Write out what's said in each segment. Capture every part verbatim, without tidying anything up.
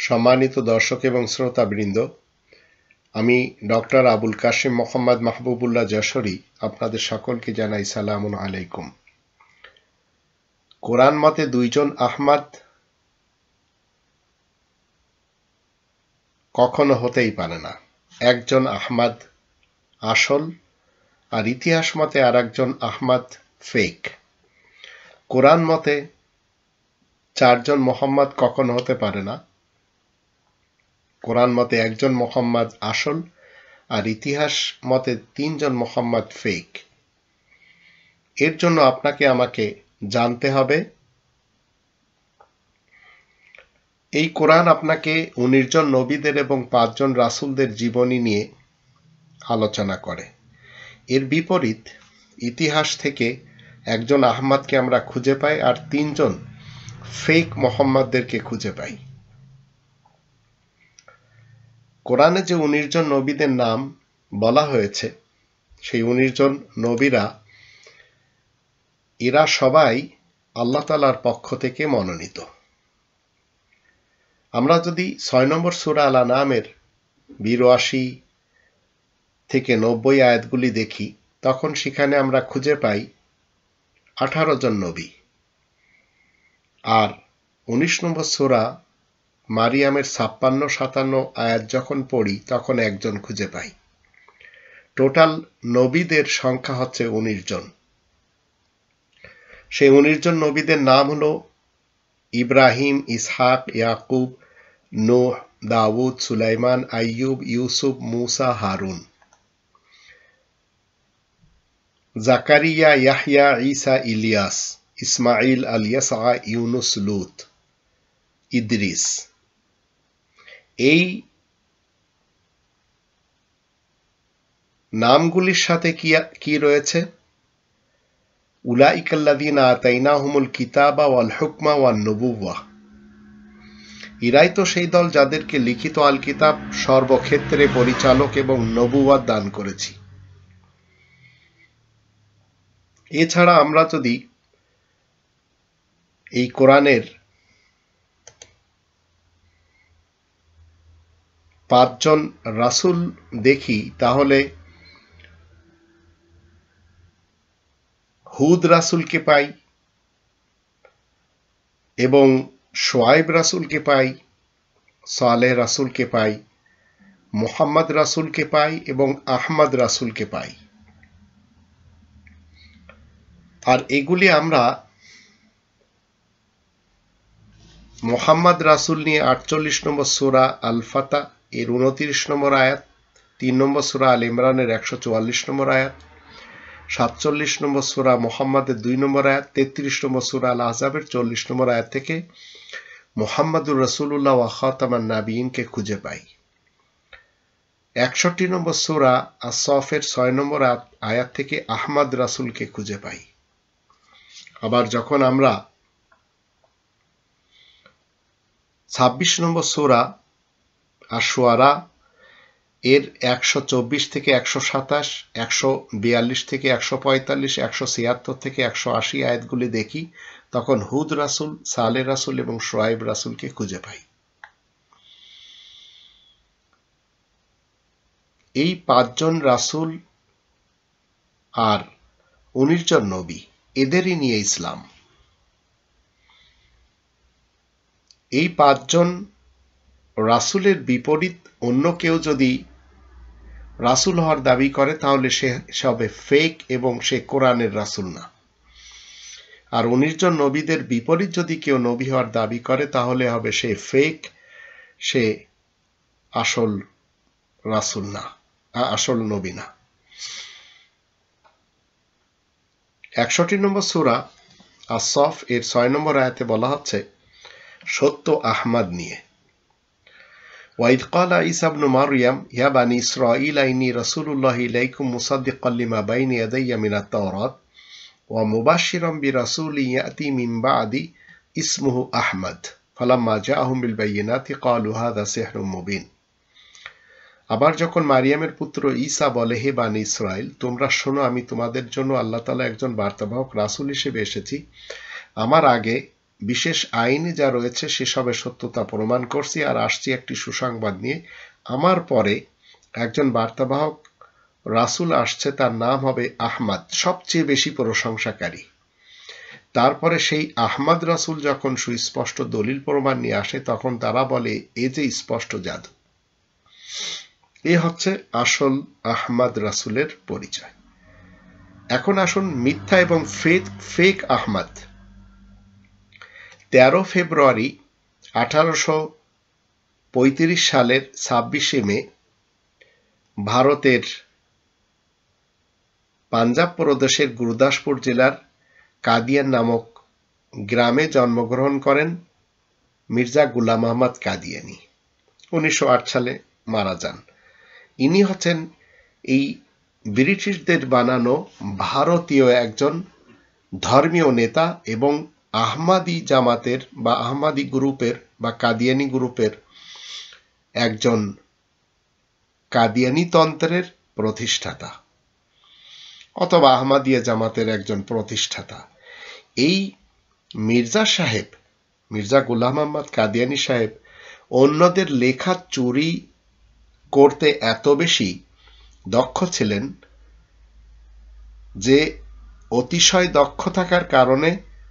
সম্মানিত দর্শক এবং শ্রোতাবৃন্দ, আমি ডক্টর আবুল কাশেম মোহাম্মদ মাহবুবুল্লাহ যশোরী আপনাদের সকলকে জানাই সালামুন আলাইকুম। কোরআন মতে দুইজন আহমদ কখনো হতেই পারে না। একজন আহমদ আসল, আর ইতিহাস মতে আর একজন আহমদ ফেক। কোরআন মতে চারজন মোহাম্মদ কখনো হতে পারে না। কোরআন মতে একজন মোহাম্মদ আসল, আর ইতিহাস মতে তিনজন মোহাম্মদ ফেক। এর জন্য আপনাকে আমাকে জানতে হবে, এই কোরআন আপনাকে উনিশ জন নবীদের এবং পাঁচজন রাসূলদের জীবনী নিয়ে আলোচনা করে। এর বিপরীত ইতিহাস থেকে একজন আহমদকে আমরা খুঁজে পাই, আর তিনজন ফেক মোহাম্মদদেরকে খুঁজে পাই। কোরআনে যে উনিশ জন নবীদের নাম বলা হয়েছে, সেই উনিশ জন নবীরা এরা সবাই আল্লাহ তাআলার পক্ষ থেকে মনোনীত। আমরা যদি ছয় নম্বর সূরা আল আনআমের বিরাশি থেকে নব্বই আয়াতগুলি দেখি, তখন সেখানে আমরা খুঁজে পাই আঠারো জন নবী। আর উনিশ নম্বর সূরা মারিয়ামের ছাপ্পান্ন সাতান্ন আয়াত যখন পড়ি, তখন একজন খুঁজে পাই। টোটাল নবীদের সংখ্যা হচ্ছে উনিশ জন। সেই উনিশ জন নবীদের নাম হলো ইব্রাহিম, ইসহাক, ইয়াকুব, নূহ, দাউদ, সুলাইমান, আইয়ুব, ইউসুফ, মুসা, হারুন, জাকারিয়া, ইয়াহইয়া, ঈসা, ইলিয়াস, ইসমাঈল, আল-ইয়াসা, ইউনুস, লূত, ইদ্রিস। এই নামগুলির সাথে কি কি রয়েছে? উলাইকাল্লাযীনা আতাইনাহুমুল কিতাবা ওয়াল হুকমা ওয়ান নবুওয়া। এরাই তো সেই দল যাদেরকে লিখিত আল কিতাব, সর্বক্ষেত্রে পরিচালক এবং নবুওয়াত দান করেছি। এছাড়া আমরা যদি এই কোরআনের পাঁচজন রাসূল দেখি, তাহলে হুদ রাসূলকে পাই, এবং শুআয়ব রাসূলকে পাই, সালেহ রাসূলকে পাই, মুহাম্মদ রাসূলকে পাই, এবং আহমদ রাসূলকে পাই। আর এগুলি আমরা মুহাম্মদ রাসূল নিয়ে আটচল্লিশ নম্বর সূরা আল ফাতা এর উনত্রিশ নম্বর আয়াত, তিন নম্বর সূরা আল ইমরানের একশো চুয়াল্লিশ নম্বর আয়াত, সাতচল্লিশ নম্বর সূরা মুহাম্মাদের দুই নম্বর আয়াত, তেত্রিশ নম্বর সূরা আল আহজাবের চল্লিশ নম্বর আয়াত থেকে মুহাম্মাদুর রাসূলুল্লাহ ওয়া খাতামান নাবিয়িনকে খুঁজে পাই। একষট্টি নম্বর সূরা আস-সাফের ছয় নম্বর আয়াত থেকে আহমদ রাসূলকে খুঁজে পাই। আবার যখন আমরা ছাব্বিশ নম্বর সূরা আশ-শুআরা এর একশো চব্বিশ থেকে একশো সাতাশ, একশো বিয়াল্লিশ থেকে একশো পঁয়তাল্লিশ, একশো ছিয়াত্তর থেকে একশো আশি আয়াতগুলি দেখি, তখন হুদ রাসূল, সালেহ রাসূল এবং শুআয়ব রাসূলকে খুঁজে পাই। এই পাঁচজন রাসূল আর উনিশ জন নবী, এদেরই নিয়ে ইসলাম। এই পাঁচজন রাসূলের বিপরীত অন্য কেউ যদি রাসূল হওয়ার দাবি করে, তাহলে সে হবে ফেক এবং সে কোরআনের রাসূল না। আর উনিশ জন নবীদের বিপরীত যদি কেউ নবী হওয়ার দাবি করে, তাহলে হবে সে ফেক, সে আসল রাসূল না, আসল নবী না। একষট্টি নম্বর সূরা আস-সাফ এর ছয় নম্বর আয়াতে বলা হচ্ছে সত্য আহমদ নিয়ে। ওয়াইদ ক্বালা ঈসা ইবনু মারইয়াম ইয়া বানি ইসরাঈল ইন্নী রাসূলুল্লাহি ইলাইকুম মুসাদ্দিকাল লিমা বাইনা ইয়াদাইয়া মিনাত তাওরাত ওয়া মুবাশশিরাম বিরাসূলিন ইয়াতি মিন বা'দি ইসমুহু আহমদ ফালাম্মা জাআহুম বিল বায়িনাতি ক্বালু হাযা সিহরুম মুবিন। আবার যখন মারিয়ামের পুত্র ঈসা বলে, হে বানি ইসরাইল, তোমরা শোনো, আমি তোমাদের জন্য আল্লাহ তাআলা একজন বার্তাবাহক রাসূল হিসেবে এসেছি। আমার আগে বিশেষ আইনে যা রয়েছে সেসবের সত্যতা প্রমাণ করছি আর আসছি একটি সুসংবাদ নিয়ে। আমার পরে একজন বার্তাবাহক রাসূল আসছে, তার নাম হবে আহমদ, সবচেয়ে বেশি প্রশংসাকারী। তারপরে সেই আহমদ রাসূল যখন সুস্পষ্ট দলিল প্রমাণ নিয়ে আসে তখন তারা বলে এ যে স্পষ্ট জাদু। এ হচ্ছে আসল আহমদ রাসূলের পরিচয়। এখন আসুন মিথ্যা এবং ফেক ফেক আহমদ। তেরো ফেব্রুয়ারি আঠারোশো পঁয়ত্রিশ সালের ছাব্বিশে মে ভারতের পাঞ্জাব প্রদেশের গুরুদাসপুর জেলার কাদিয়ান নামক গ্রামে জন্মগ্রহণ করেন মির্জা গুলাম আহমদ কাদিয়ানি। উনিশশো আট সালে মারা যান। ইনি হচ্ছেন এই ব্রিটিশদের বানানো ভারতীয় একজন ধর্মীয় নেতা এবং আহমাদি জামাতের বা আহমাদি গ্রুপের বা কাদিয়ানি গ্রুপের একজন কাদিয়ানি তন্ত্রের প্রতিষ্ঠাতা অথবা আহমাদিয়া জামাতের একজন প্রতিষ্ঠাতা। এই মির্জা সাহেব, মির্জা গুলাম আহমদ কাদিয়ানি সাহেব অন্যদের লেখা চুরি করতে এত বেশি দক্ষ ছিলেন যে অতিশয় দক্ষ থাকার কারণে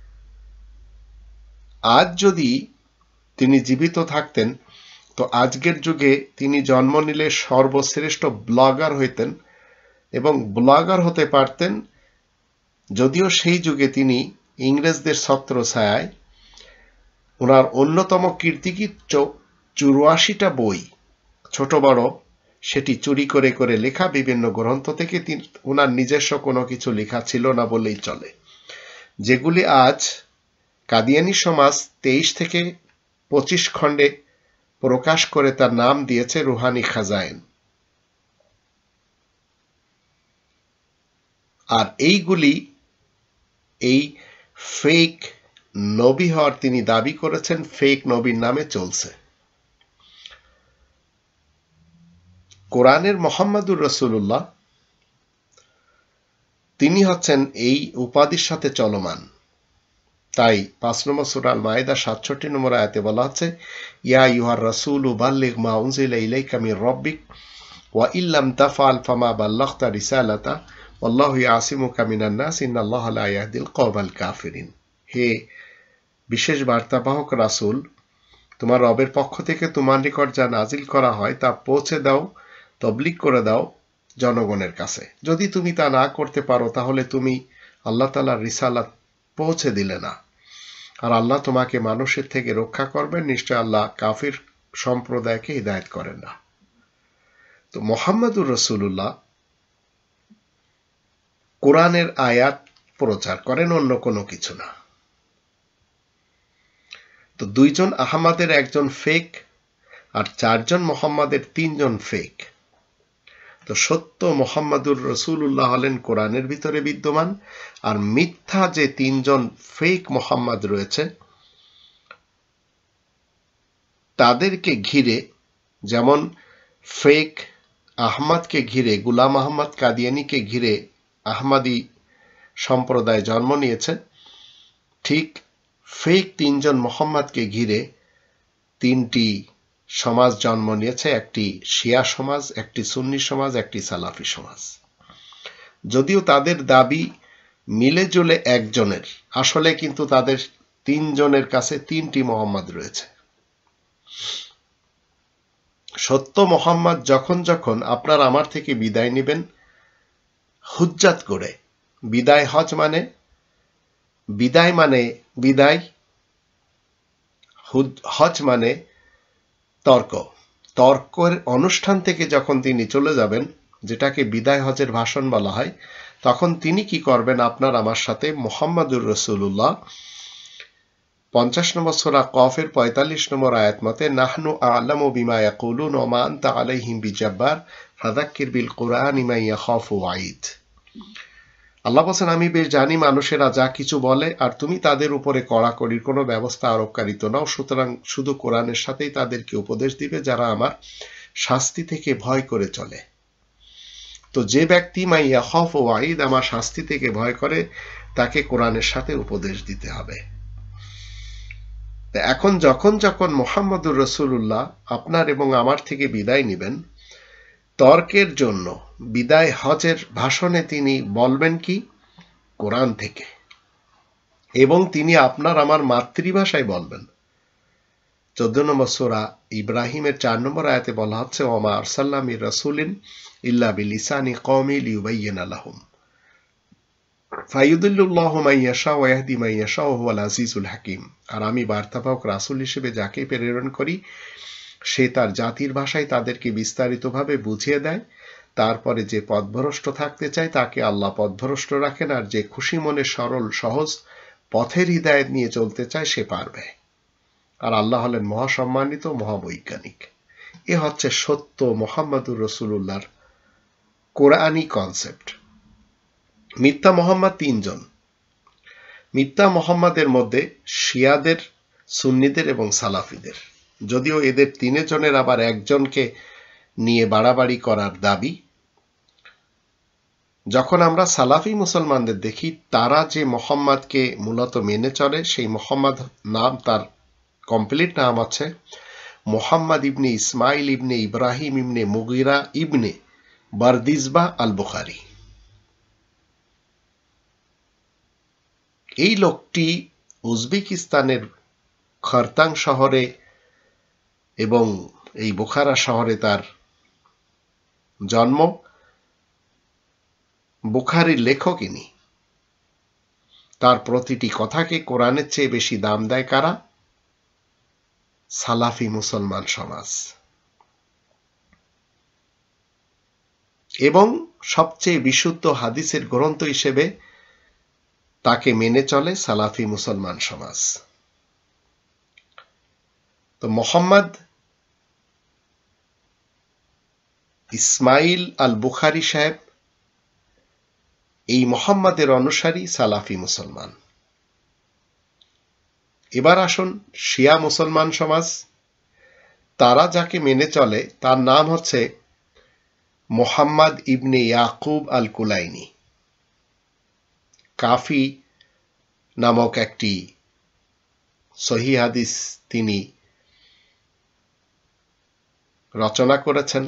আজ যদি তিনি জীবিত থাকতেন তো আজকের যুগে তিনি জন্ম নিলে সর্বশ্রেষ্ঠ ব্লগার হইতেন এবং ব্লগার হতে পারতেন। যদিও সেই যুগে তিনি ইংরেজদের ছত্রছায়ায়, ওনার অন্যতম কীর্তি কি চুরাশিটা বই ছোট বড় সেটি চুরি করে করে লেখা বিভিন্ন গ্রন্থ থেকে ওনার নিজস্ব কোনো কিছু লেখা ছিল না বললেই চলে, যেগুলি আজ কাদিয়ানি সমাজ তেইশ থেকে পঁচিশ খণ্ডে প্রকাশ করে তার নাম দিয়েছে রুহানি খাজায়েন। আর এইগুলি এই ফেক নবী হওয়ার তিনি দাবি করেছেন, ফেক নবীর নামে চলছে। কোরআনের মুহাম্মদুর রাসূলুল্লাহ তিনি হচ্ছেন এই উপাধির সাথে চলমান। তাই পাঁচ নম্বর সূরা আল মাইদা সাতষট্টি নম্বর আয়াতে বলা হচ্ছে, ইয়া আইয়ুহার রাসূলু বাল্লিগ মা উনজিলা ইলাইকা মির রাব্বিক ওয়া ইল্লাম তাফআল ফামা বাল্লাগতা রিসালাতা ওয়াল্লাহু ইয়াসিমুকা মিনান নাস ইন্নাল্লাহা লা ইয়াহদিল কওমাল কাফিরিন। হে বিশেষ বার্তাবাহক রাসূল, তোমার রবের পক্ষ থেকে তোমার নিকট যা নাজিল করা হয় তা পৌঁছে দাও, তবলিগ করে দাও জনগণের কাছে। যদি তুমি তা না করতে পারো তাহলে তুমি আল্লাহ তাআলার রিসালাত পৌঁছে দিলে না, আর আল্লাহ তোমাকে মানুষের থেকে রক্ষা করবেন। নিশ্চয় আল্লাহ কাফির সম্প্রদায়কে হিদায়াত করেন না। তো মুহাম্মদুর রাসূলুল্লাহ কোরআনের আয়াত প্রচার করেন, অন্য কোনো কিছু না। তো দুইজন আহমদের একজন ফেক আর চারজন মুহাম্মাদের তিনজন ফেক। তো সত্য মুহাম্মদুর রাসূলুল্লাহ হলেন কোরআনের ভিতরে বিদ্যমান, আর মিথ্যা যে তিনজন ফেক মুহাম্মদ রয়েছে তাদেরকে ঘিরে, যেমন ফেক আহমদকে ঘিরে, গুলাম আহমদ কাদিয়ানিকে ঘিরে আহমদি সম্প্রদায় জন্ম নিয়েছে, ঠিক ফেক তিনজন মুহাম্মদকে ঘিরে তিনটি সমাজ জন্ম নিয়েছে, একটি শিয়া সমাজ, একটি সুন্নি সমাজ, একটি সালাফি সমাজ। যদিও তাদের দাবি মিলে জুলে একজনের, আসলে কিন্তু তাদের তিনজনের কাছে তিনটি মুহাম্মদ রয়েছে। সত্য মুহাম্মদ যখন যখন আপনার আমার থেকে বিদায় নেবেন হুজ্জাত করে, বিদায় হজ মানে বিদায় মানে বিদায়, হজ মানে তর্ক, তর্কের অনুষ্ঠান থেকে যখন তিনি চলে যাবেন, যেটাকে বিদায় হজের ভাষণ বলা হয়, তখন তিনি কি করবেন আপনার আমার সাথে মুহাম্মদুর রাসূলুল্লাহ পঞ্চাশ নম্বর সূরা কফের পঁয়তাল্লিশ নম্বর আয়াত মতে, নাহনু আ'লামু বিমা ইয়াকুলুন ওয়া মা আনতা আলাইহিম বিজাব্বার ফাযাক্কির বিল কুরআনি মান ইয়াখাফু ওয়াঈদ। আল্লাহ বলেন, আমি বেশ জানি মানুষেরা যা কিছু বলে, আর তুমি তাদের উপরে কড়াকড়ির কোনো ব্যবস্থা আরোপকারী তো নাও, সুতরাং শুধু কোরআনের সাথেই তাদেরকে উপদেশ দিবে যারা আমার শাস্তি থেকে ভয় করে চলে। তো যে ব্যক্তি মান ইয়াখাফু ওয়াঈদ, আমার শাস্তি থেকে ভয় করে, তাকে কোরআনের সাথে উপদেশ দিতে হবে। এখন যখন যখন মুহাম্মদুর রাসূলুল্লাহ আপনার এবং আমার থেকে বিদায় নেবেন, তর্কের জন্য বিদায় হজের ভাষণে তিনি বলবেন কি? কোরআন থেকে, এবং তিনি আপনার আমার মাতৃভাষায় বলবেন। চোদ্দ নম্বর সূরা ইব্রাহিমের চার নম্বর আয়াতে বলা হচ্ছে, ওমা আরসালনা মির রাসূলিন ইল্লা বিলিসানি কওমি লিয়ুবাইয়িনা লাহুম ফায়ুদিল্লুল্লাহু মান ইয়াশা ওয়া ইয়াহদি মান ইয়াশা ওয়া হুয়াল আজিজুল হাকীম। আর আমি বার্তাবাহক রাসূল হিসেবে যাকে প্রেরণ করি, সে তার জাতির ভাষায় তাদেরকে বিস্তারিতভাবে বুঝিয়ে দেয়। তারপরে যে পথভ্রষ্ট থাকতে চায় তাকে আল্লাহ পথভ্রষ্ট রাখেন, আর যে খুশি মনে সরল সহজ পথের হিদায়াত নিয়ে চলতে চায় সে পারবে। আর আল্লাহ হলেন মহাসম্মানিত, মহাবৈজ্ঞানিক। এ হচ্ছে সত্য মুহাম্মদুর রাসূলুল্লাহর কোরআনী কনসেপ্ট। মিথ্যা মোহাম্মদ তিনজন। মিথ্যা মোহাম্মদের মধ্যে শিয়াদের, সুন্নিদের এবং সালাফিদের। যদিও এদের তিনজনের আবার একজনকে নিয়ে বাড়াবাড়ি করার দাবি। যখন আমরা সালাফি মুসলমানদের দেখি, তারা যে মোহাম্মদকে মূলত মেনে চলে, সেই মোহাম্মদ নাম, তার কমপ্লিট নাম আছে মোহাম্মদ ইবনে ইসমাইল ইবনে ইব্রাহিম ইবনে মুগিরা ইবনে বারদিজবাহ আল বুখারী। এই লোকটি উজবেকিস্তানের খরতাং শহরে এবং এই বুখারা শহরে তার জন্ম। বুখারীর লেখক ইনি। তার প্রতিটি কথাকে কোরআনের চেয়ে বেশি দাম দেয় কারা? সালাফি মুসলমান সমাজ। এবং সবচেয়ে বিশুদ্ধ হাদিসের গ্রন্থ হিসেবে তাকে মেনে চলে সালাফি মুসলমান সমাজ। তো মোহাম্মদ ইসমাইল আল বুখারী সাহেব, এই মোহাম্মদের অনুসারী সালাফি মুসলমান। এবার আসুন শিয়া মুসলমান সমাজ। তারা যাকে মেনে চলে তার নাম হচ্ছে মোহাম্মদ ইবনে ইয়াকুব আল কুলাইনি। কাফি নামক একটি সহিহ হাদিস তিনি রচনা করেছেন।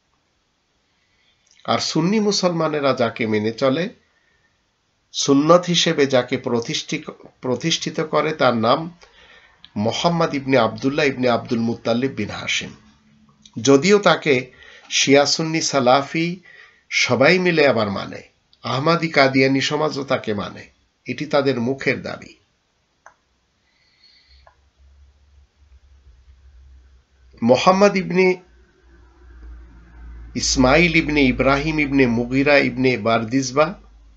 আর সুন্নি মুসলমানেরা যাকে মেনে চলে, সুন্নত হিসেবে যাকে প্রতিষ্ঠিত করে, তার নাম মোহাম্মদ ইবনে আবদুল্লাহ ইবনে আব্দুল মুত্তালিব বিন হাশিম। যদিও তাকে শিয়া সুন্নি সালাফি সবাই মিলে আবার মানে, আহমাদি কাদিয়ানি সমাজও তাকে মানে, এটি তাদের মুখের দাবি। মোহাম্মদ ইবনে ইসমাইল ইবনে ইব্রাহিম ইবনে মুগিরা ইবনে বারদিজবাহ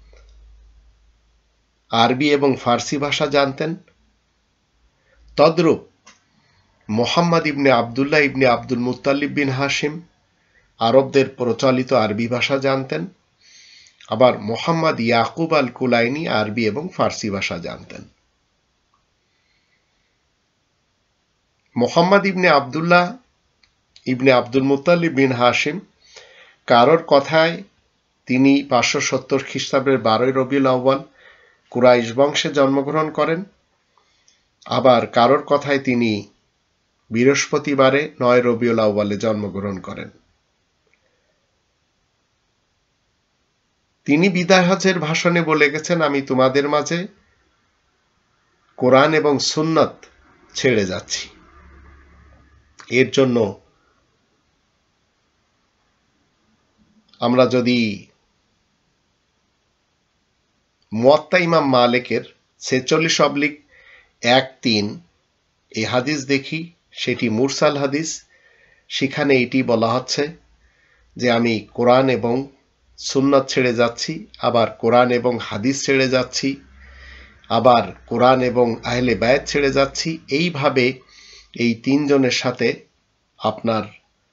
আরবি এবং ফার্সি ভাষা জানতেন। তদ্রূপ মোহাম্মদ ইবনে আবদুল্লাহ ইবনে আব্দুল মুত্তালিব বিন হাশিম আরবদের প্রচলিত আরবি ভাষা জানতেন। আবার মোহাম্মদ ইয়াকুব আল কুলাইনি আরবি এবং ফার্সি ভাষা জানতেন। মোহাম্মদ ইবনে আবদুল্লাহ ইবনে আব্দুল মুত্তালিব বিন হাশিম, কারোর কথায় তিনি পাঁচশো সত্তর খ্রিস্টাব্দের বারোই রবিউল আউয়াল কুরাইশ বংশে জন্মগ্রহণ করেন। আবার কারোর কথায় তিনি বৃহস্পতিবারে নয় রবিউল আউয়ালে জন্মগ্রহণ করেন। তিনি বিদায় হজের ভাষণে বলে গেছেন, আমি তোমাদের মাঝে কোরআন এবং সুন্নত ছেড়ে যাচ্ছি। এর জন্য আমরা যদি মুয়াত্তা ইমাম মালিকের ছেচল্লিশ অবলিক এক তিন এই হাদিস দেখি, সেটি মুরসাল হাদিস। সেখানে এটি বলা হচ্ছে যে আমি কোরআন এবং সুন্নাত ছেড়ে যাচ্ছি, আবার কোরআন এবং হাদিস ছেড়ে যাচ্ছি, আবার কোরআন এবং আহলে বায়াত ছেড়ে যাচ্ছি। এইভাবে এই তিনজনের সাথে আপনার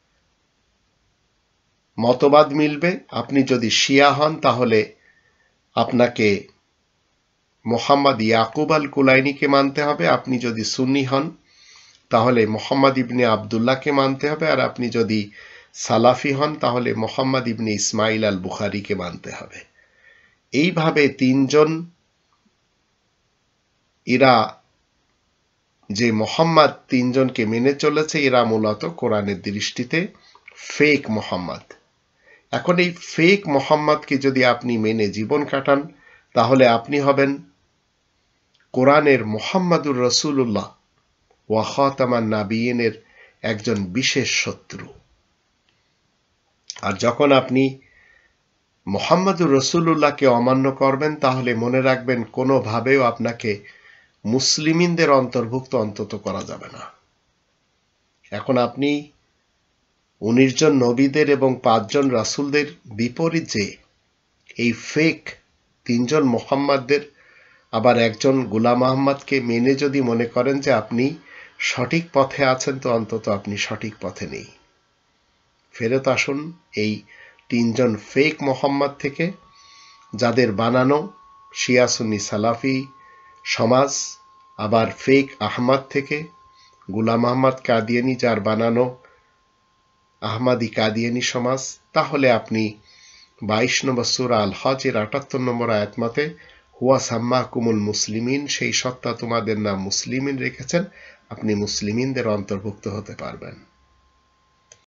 মতবাদ মিলবে। আপনি যদি শিয়া হন তাহলে আপনাকে মোহাম্মদ ইয়াকুব আল কুলাইনিকে মানতে হবে। আপনি যদি সুন্নি হন তাহলে মোহাম্মদ ইবনে আবদুল্লাহকে মানতে হবে। আর আপনি যদি সালাফি হন তাহলে মোহাম্মদ ইবনে ইসমাইল আল বুখারীকে মানতে হবে। এইভাবে তিনজন এরা যে মোহাম্মদ তিনজনকে মেনে চলেছে এরা মূলত কোরআনের দৃষ্টিতে ফেক মোহাম্মদ। এখন এই ফেক মোহাম্মদকে যদি আপনি মেনে জীবন কাটান তাহলে আপনি হবেন কোরআনের মুহাম্মাদুর রাসূলুল্লাহ ওয়া খাতামান নাবিয়িনের একজন বিশেষ শত্রু। আর যখন আপনি মুহাম্মাদুর রাসূলুল্লাহকে অমান্য করবেন তাহলে মনে রাখবেন কোনোভাবেও আপনাকে মুসলিমিনদের অন্তর্ভুক্ত অন্তত করা যাবে না। এখন আপনি উনিশ জন নবীদের এবং পাঁচজন রাসূলদের বিপরীত যে এই ফেক তিনজন মুহাম্মাদদের আবার একজন গোলাম আহমদকে মেনে যদি মনে করেন যে আপনি সঠিক পথে আছেন তো অন্তত আপনি সঠিক পথে নেই। ফেরত আসুন এই তিনজন ফেক মোহাম্মদ থেকে, যাদের বানানো শিয়া সুন্নি সালাফি সমাজ, আবার ফেক আহমদ থেকে গোলাম আহমদ কাদিয়ানি যার বানানো আহমদি কাদিয়ানি সমাজ। তাহলে আপনি বাইশ নম্বর সূরা আল হজের আটাত্তর নম্বর আয়াত মতে হুয়া সাম্মাকুমুল মুসলিমিন, সেই সত্তা তোমাদের নাম মুসলিমিন রেখেছেন, আপনি মুসলিমিনদের অন্তর্ভুক্ত হতে পারবেন।